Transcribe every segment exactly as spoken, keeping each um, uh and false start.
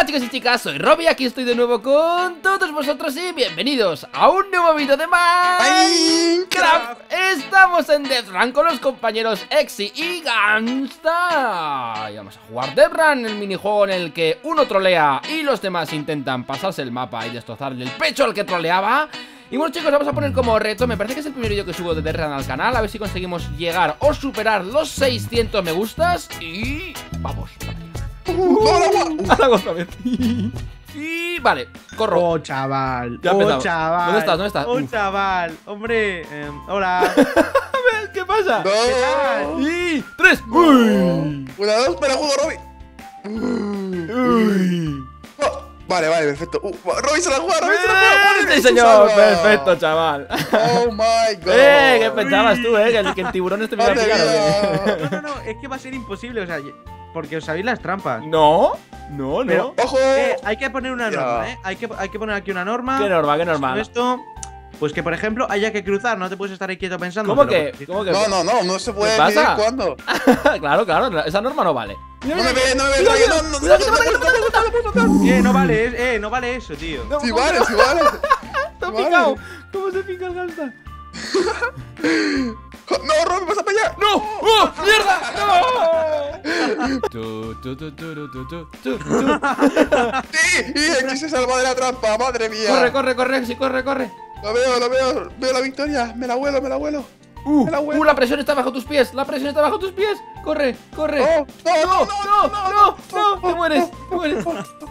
Hola chicos y chicas, soy Robbie, aquí estoy de nuevo con todos vosotros y bienvenidos a un nuevo vídeo de Minecraft. Estamos en Death Run con los compañeros Exi y Gamsta. Y vamos a jugar Death Run, el minijuego en el que uno trolea y los demás intentan pasarse el mapa y destrozarle el pecho al que troleaba. Y bueno chicos, vamos a poner como reto, me parece que es el primer vídeo que subo de Death Run al canal, a ver si conseguimos llegar o superar los seiscientos me gustas. Y vamos para allá. Uh, al agua otra vez. Y vale, corro. Oh, chaval. Ya oh, empezamos. chaval. ¿Dónde estás? ¿Dónde estás? Oh, Uf. chaval. Hombre, eh, hola. ¿Qué pasa? No. ¿Qué tal? Y tres. Uy. Una, dos, pero juego, Robbie. Uy. Oh, vale, vale, perfecto. Uh, Robbie se la juega, Robbie se la juega. Sí, señor, perfecto, chaval. Oh my god. Eh, ¿qué pensabas tú, eh? Que el, que el tiburón este me iba a Madre picar. ¿O mía. No, no, no, es que va a ser imposible, o sea, porque os sabéis las trampas. qué? No, no, no. Pero- Ojo. Eh, hay que poner una Ya. norma, ¿eh? Hay que, hay que poner aquí una norma. Qué normal, qué Con normal. Esto, pues que por ejemplo haya que cruzar, no te puedes estar ahí quieto pensando. ¿Cómo pero- que? ¿Cómo que? No, no, no, no se puede ¿Qué pasa? decir cuándo. Claro, claro, esa norma no vale. No me ve, no me ve, Cuidado, Robbie, no, no, no, cuidado, que te no, mata, que te mata, que te mata, que te mata. Eh, no vale, eh, eh, no vale eso, tío. No, Sí ¿cómo vale, que- sí vale. Te ha Vale. picado. ¿Cómo se pica el Gamsta? No, Robbie, vas a pillar. ¡No! ¡Oh! ¡Mierda! ¡No! Tu, tu, tu, tu, tu, tu, tu, tu, tu. Sí, y Exi se salva de la trampa, madre mía. Corre, corre, corre, sí, corre, corre. Lo veo, lo veo, veo la victoria. Me la vuelo, me la vuelo. Uh, Me la vuelo. uh, la presión está bajo tus pies. La presión está bajo tus pies. Corre, corre. No, No, no, no, no, no, te mueres, te mueres.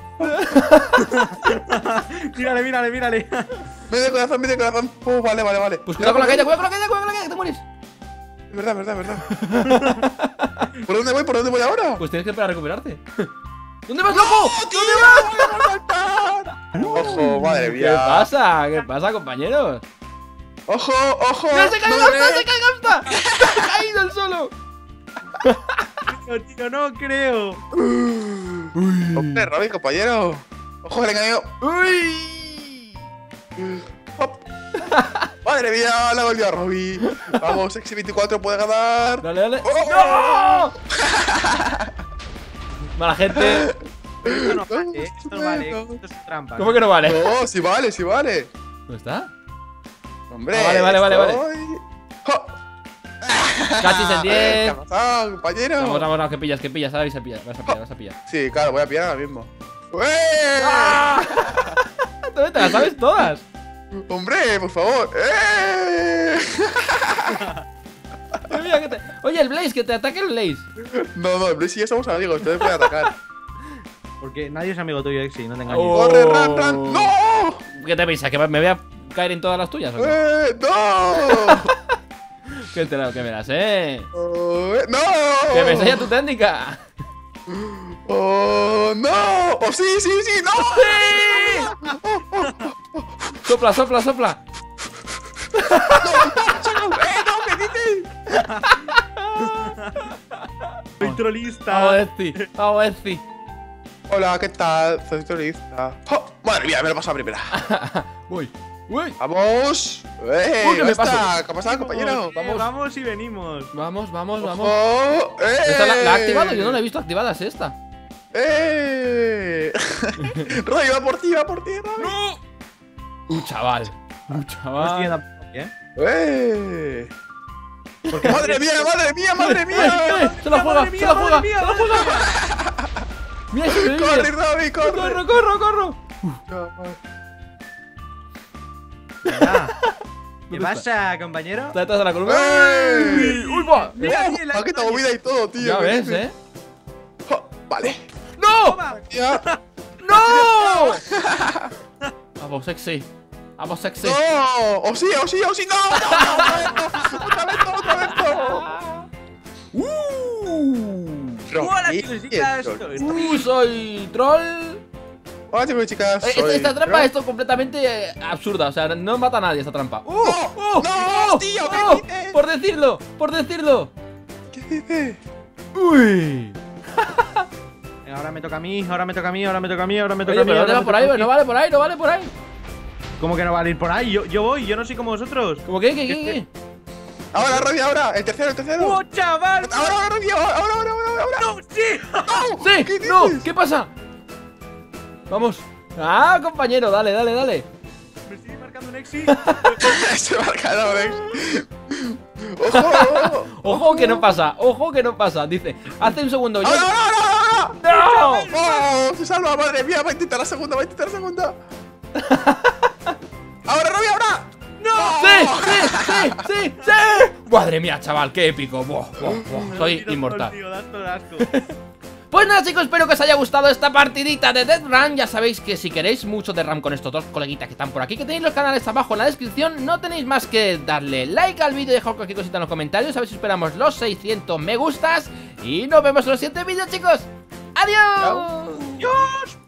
Mírale, mírale, mírale. Medio corazón, medio corazón. Oh, vale, vale, vale. Pues cuidado con la caída, cuidado con la caída, cuidado con la caída, que te mueres. Es verdad, verdad, verdad. ¿Por dónde voy? ¿Por dónde voy ahora? Pues tienes que esperar a recuperarte. ¿Dónde vas, loco? ¿Dónde vas? Ojo, madre ¿Qué mía. pasa? ¿Qué pasa, compañeros? Ojo, ojo. ¡Mira, se cae el no me Gamsta, ve. se cae el Gamsta! ¡Se ha caído el solo! No, tío, no creo. Hombre, Robbie, compañero. Ojo, que le he engañado. ¡Uy! Hop. Madre mía, la he volvido a Robbie. Vamos, Exi veinticuatro puede ganar. Dale, dale. Oh. ¡No! Mala gente. Esto no vale, eh, esto no vale, esto es trampa. ¿Cómo que no vale? No, sí vale, sí vale. ¿Dónde está? Hombre. Ah, vale, vale, vale, vale. estoy- Jo. Cachis en ¿Qué diez. ha pasado, compañero? Vamos, vamos, vamos, que pillas, que pillas, ahora vais a pillar, vas a pillar, vas a pillar. Sí, claro, voy a pillar ahora mismo. ¡Eh! ¿Dónde te las sabes todas? ¡Hombre, por favor! ¡Eh! Mira, mira, que te... Oye, el Blaze, que te ataque el Blaze. No, no, Blaze y yo somos amigos, entonces puede atacar. Porque nadie es amigo tuyo, Exi, no te engañes. Oh. ¡Corre, ran, ran! ¡No! ¿Qué te piensas? ¿Que me voy a caer en todas las tuyas? ¿O qué? ¡Eh! ¡No! Que te la que me las sé. Oh, eh, ¡No! Que me enseña tu técnica. ¡Oh, no! ¡Oh, sí, sí, sí! ¡No! ¡Sí! Sopla, sopla, sopla. ¡Eh, no! ¿Qué dices? Soy Vamos, trolista. Ezi, vamos, Ezi. Hola, ¿qué tal? Soy turista. Oh, madre mía, me lo he pasado a primera. Uy, uy. ¡Vamos! ¡Eh! Uy, que me ¿dónde paso. está? ¿Qué ha pasado, compañero? Vamos, vamos y venimos. Vamos, vamos, vamos. ¡Oh! ¡Eh! ¿Esta la, la ha activado? Yo no la he visto activada, es esta. ¡Eh! Roy, va por ti, va por ti, Roy. ¡No! Un chaval. Un No estoy chaval. yendo a- ¿eh? ¡Eh! ¡Madre mía, madre mía, madre ¡Eh, mía! eh! ¡Se la juega! madre mía, ¡Se la juega! madre mía, ¡Se la madre juega! ¡Mira, se me ¡Corre, vive! Robbie, corre! ¡Corro, corro, corro! Venga. ¿Qué ¿Dónde pasa, compañero? Está detrás de la columna. ¡Eh! ¡Uy, va! Mira, ¡Oh! mira, la ¡Ha quitado historia. vida y todo, tío! Ya ¿qué ves, dices? ¿eh? Oh, vale. ¡No! Toma. Ya. ¡No! Vamos, sexy. Vamos, sexy. ¡No! ¡Oh, sí, oh, sí, oh, sí! ¡No! ¡No! ¡Otra vez no! ¡Otra vez no! ¡Uh! Hola, Robbie, chicos y chicas. Robbie. ¡Uh! Soy troll. Hola, chicos y chicas. Eh, Esta, soy esta trampa Roy. es completamente eh, absurda, o sea, no mata a nadie esta trampa. ¡Uh! ¡No! ¡Uh! ¡No, ¡Uh! tío! ¿Qué ¡Uh! dices? Por decirlo, por decirlo. ¿Qué dices? ¡Uy! Venga, ahora me toca a mí, ahora me toca a mí, ahora me toca a mí, ahora me toca Oye, a mí. pero ahora ¿dónde va me por toca ahí? a mí. No vale por ahí, no vale por ahí. ¿Cómo que no vale ir por ahí? Yo, yo voy, yo no soy como vosotros. ¿Cómo qué? ¿Qué? ¿Qué? ¿Qué? Ahora, Robbie, ahora. El tercero, el tercero. ¡Oh, chaval! Ahora, ahora, Robbie, ahora, ahora, ahora, ahora, ahora. ¡No, sí! ¡No! ¡Sí! ¿Qué ¡No! dices? ¿Qué pasa? Vamos. Ah, compañero, dale, dale, dale. Me sigue marcando un Exi. Se marca Alex. ¡Ojo! Ojo que no pasa, ojo que no pasa. Dice, hace un segundo yo... ¡No, no, no, no, no! ¡No! ¡Oh! ¡Se salva! ¡Madre mía! Va a intentar la segunda, va a intentar la segunda. ¡Ahora, Robbie, ahora! ¡No! ¡Sí, sí, sí, sí, sí! Madre mía, chaval, qué épico. Buah, buah, buah. Soy inmortal. Tío, das todo el asco. Pues nada, chicos, espero que os haya gustado esta partidita de Death Run. Ya sabéis que si queréis mucho de RAM con estos dos coleguitas que están por aquí, que tenéis los canales abajo en la descripción, no tenéis más que darle like al vídeo y dejar cualquier cosita en los comentarios. A ver si esperamos los seiscientos me gustas. Y nos vemos en los siguientes vídeos, chicos. ¡Adiós! ¡Adiós!